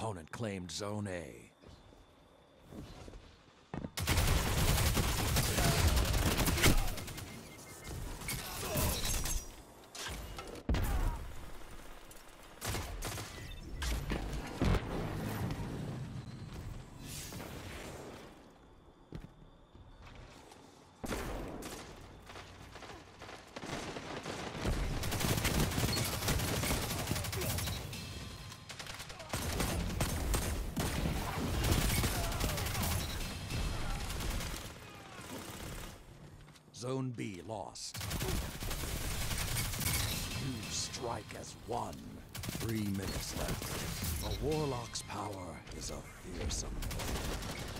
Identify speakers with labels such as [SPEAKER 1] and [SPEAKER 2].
[SPEAKER 1] opponent claimed Zone A. Zone B lost. You strike as one. 3 minutes left. A warlock's power is a fearsome.